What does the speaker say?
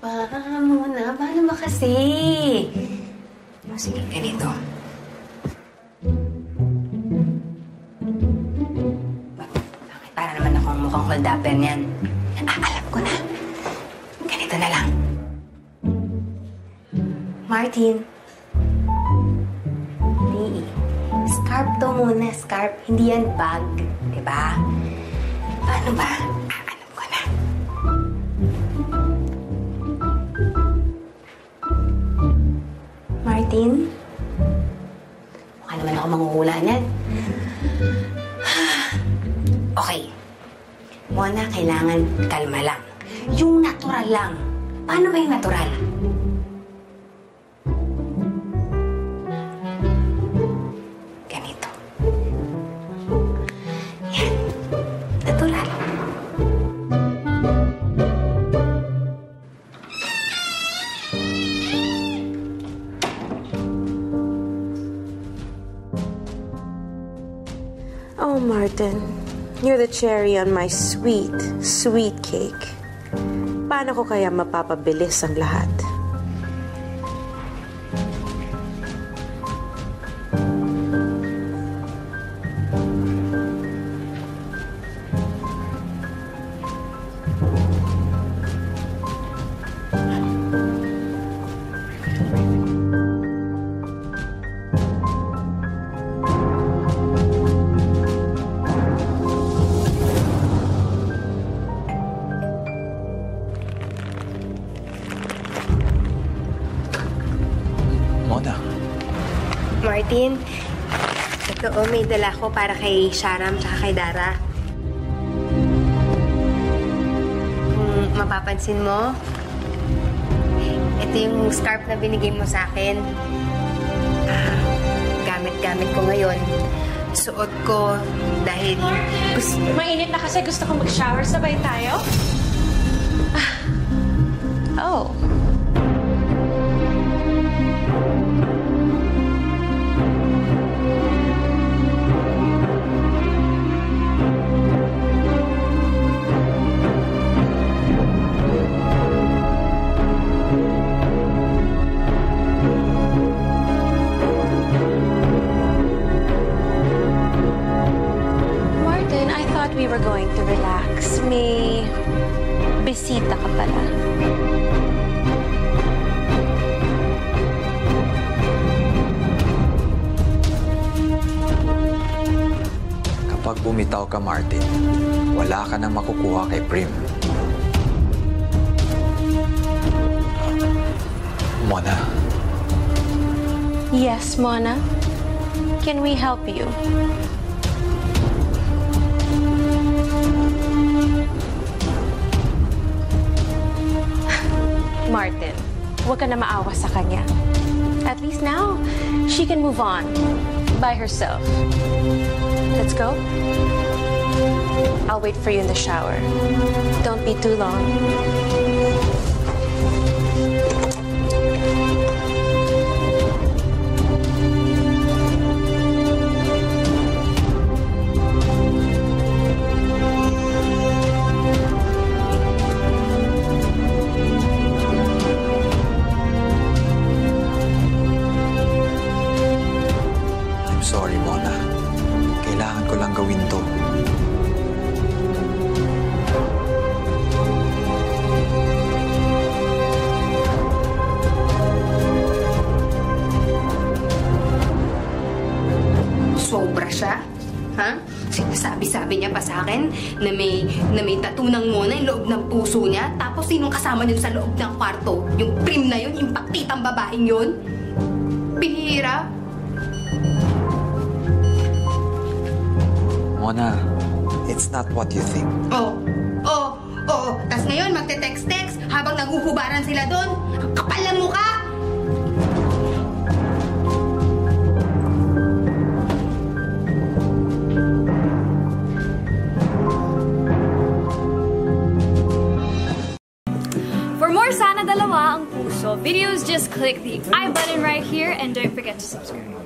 pa muna. Paano ba kasi? O, sige, ganito. Bakit? Para naman akong mukhang hold-upper niyan. Alam ko na. Ganito na lang. Martin. Hindi. Scarf to muna, scarf. Hindi yan bag. Diba? Paano ba? Alam ko na. Martin? Mukha naman ako manghuhula niyan. Okay. Muna, kailangan kalma lang. Yung natural lang. Paano ba yung natural? Ganito. Yan. Natural. Oh, Martin. You're the cherry on my sweet, sweet cake. Paano ko kaya mapapabilis ang lahat? Martin, ito may dala ko para kay Sharam at kay Dara. Kung mapapansin mo, ito yung scarf na binigay mo sa akin. Gamit-gamit ko ngayon. Suot ko dahil... Mainit na kasi gusto kong mag-shower. Sabay tayo? Oh. We were going to relax. May bisita ka pala. Kapag bumitaw ka, Martin, wala ka nang makukuha kay Prim. Mona? Yes, Mona? Can we help you? Martin, huwag ka na maawa sa kanya. At least now, she can move on by herself. Let's go. I'll wait for you in the shower. Don't be too long. Sorry, Mona. Kailangan ko lang gawin to. Sobra siya? Ha? Sinasabi-sabi niya pa sa akin na may tattoo ng Mona yung loob ng puso niya. Tapos sinong kasama niyo sa loob ng kwarto? Yung Prim na yun? Yung paktitang babaeng yun? Bihira? Mona, it's not what you think. Oo. Tas ngayon, magte-text-text habang naghuhubaran sila doon. Ang kapal ng mukha! For more Sana Dalawa Ang Puso videos, just click the I button right here and don't forget to subscribe.